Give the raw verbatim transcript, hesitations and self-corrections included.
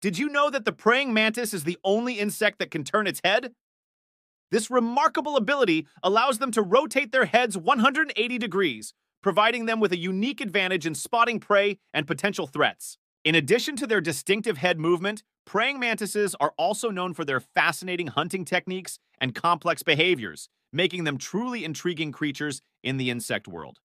Did you know that the praying mantis is the only insect that can turn its head? This remarkable ability allows them to rotate their heads one hundred eighty degrees, providing them with a unique advantage in spotting prey and potential threats. In addition to their distinctive head movement, praying mantises are also known for their fascinating hunting techniques and complex behaviors, making them truly intriguing creatures in the insect world.